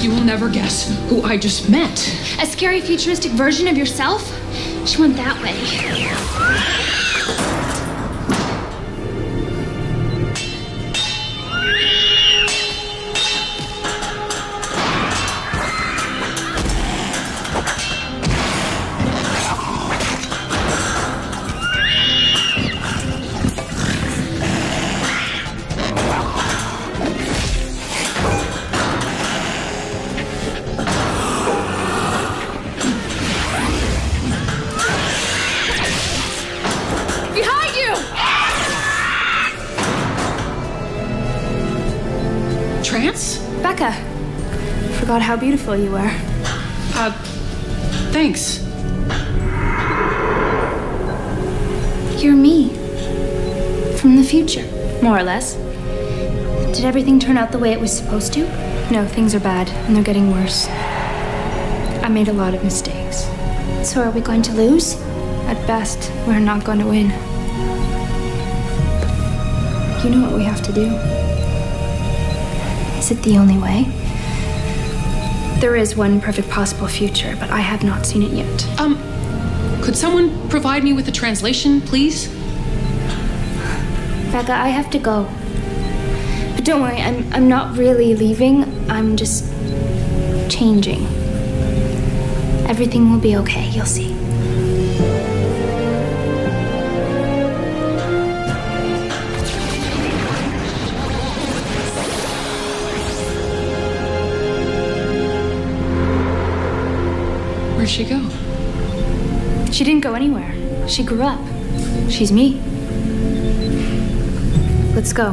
You will never guess who I just met. A scary futuristic version of yourself? She went that way. Trance? Beka. Forgot how beautiful you were. Thanks. You're me. From the future, more or less. Did everything turn out the way it was supposed to? No, things are bad, and they're getting worse. I made a lot of mistakes. So are we going to lose? At best, we're not going to win. You know what we have to do. Is it the only way? There is one perfect possible future, but I have not seen it yet. Could someone provide me with a translation, please? Beka, I have to go. But don't worry, I'm not really leaving. I'm just changing. Everything will be okay, you'll see. Where'd she go? She didn't go anywhere. She grew up. She's me. Let's go.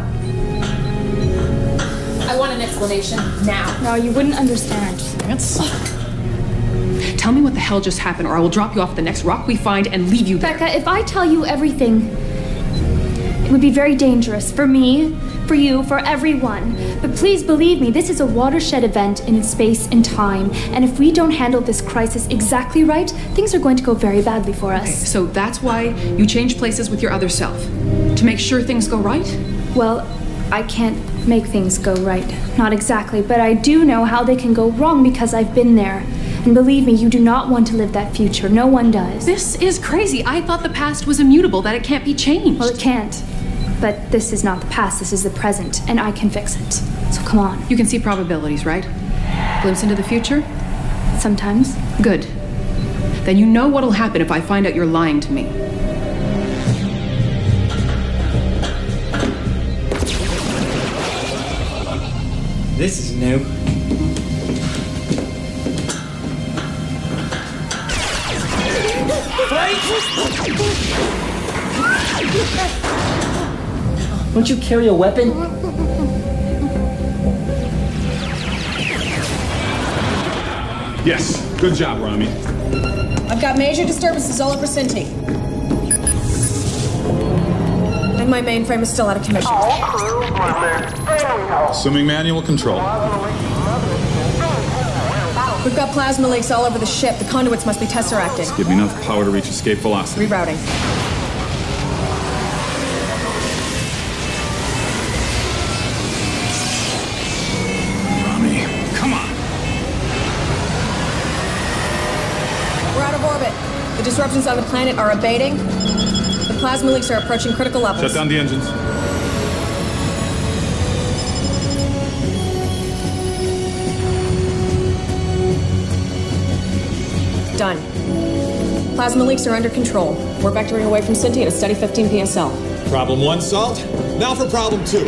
I want an explanation now. No, you wouldn't understand. Trance? Tell me what the hell just happened, or I will drop you off the next rock we find and leave you there. Beka, if I tell you everything, it would be very dangerous for me, for you, for everyone. But please believe me, this is a watershed event in space and time. And if we don't handle this crisis exactly right, things are going to go very badly for us. Okay, so that's why you changed places with your other self? To make sure things go right? Well, I can't make things go right. Not exactly, but I do know how they can go wrong because I've been there. And believe me, you do not want to live that future. No one does. This is crazy. I thought the past was immutable, that it can't be changed. Well, it can't. But this is not the past, this is the present, and I can fix it. So come on. You can see probabilities, right? Glimpse into the future? Sometimes. Good. Then you know what'll happen if I find out you're lying to me. This is new. Don't you carry a weapon? Yes, good job, Rommie. I've got major disturbances all over Sinti. And my mainframe is still out of commission. Assuming manual control. We've got plasma leaks all over the ship. The conduits must be tesseracting. Give me enough power to reach escape velocity. Rerouting. Rommie, come on. We're out of orbit. The disruptions on the planet are abating. The plasma leaks are approaching critical levels. Shut down the engines. Done. Plasma leaks are under control. We're vectoring away from Sinti at a steady 15 PSL. Problem 1 solved. Now for problem 2.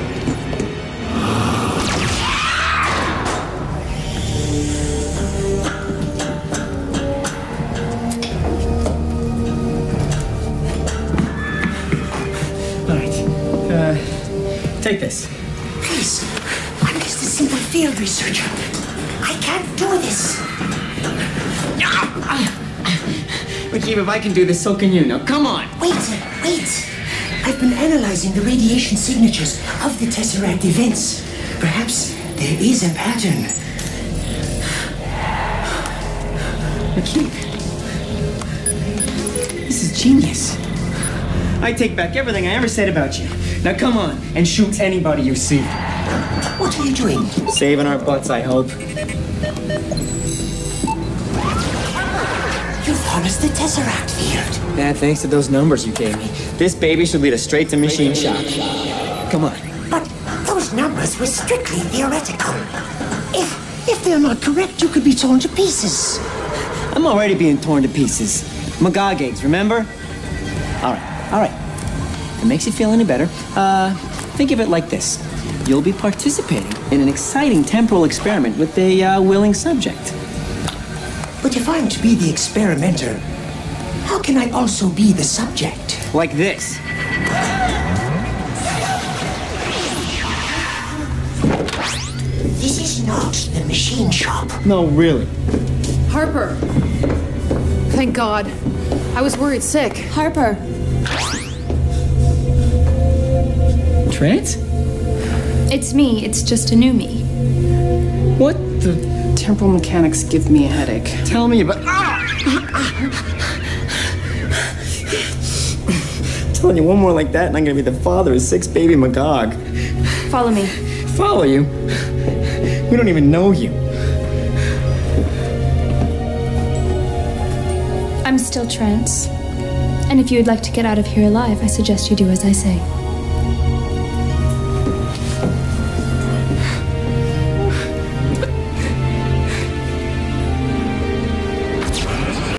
All right. Take this. Please, I'm just a simple field researcher. I can't do this. Rakeeb, if I can do this, so can you. Now, come on. Wait. I've been analyzing the radiation signatures of the Tesseract events. Perhaps there is a pattern. Rakeeb, this is genius. I take back everything I ever said about you. Now come on, and shoot anybody you see. What are you doing? Saving our butts, I hope. You've harnessed the Tesseract field. Yeah, thanks to those numbers you gave me. This baby should lead us straight to machine shop. Come on. But those numbers were strictly theoretical. If they're not correct, you could be torn to pieces. I'm already being torn to pieces. Magog eggs, remember? All right. If it makes you feel any better, think of it like this. You'll be participating in an exciting temporal experiment with a willing subject. But if I'm to be the experimenter, how can I also be the subject? Like this. This is not the machine shop. No, really. Harper! Thank God. I was worried sick. Harper. Trance? It's me. It's just a new me. What the? Temporal mechanics give me a headache. Tell me about... Telling you one more like that and I'm gonna be the father of 6 baby Magog. Follow me. Follow you? We don't even know you. I'm still Trance. And if you would like to get out of here alive, I suggest you do as I say.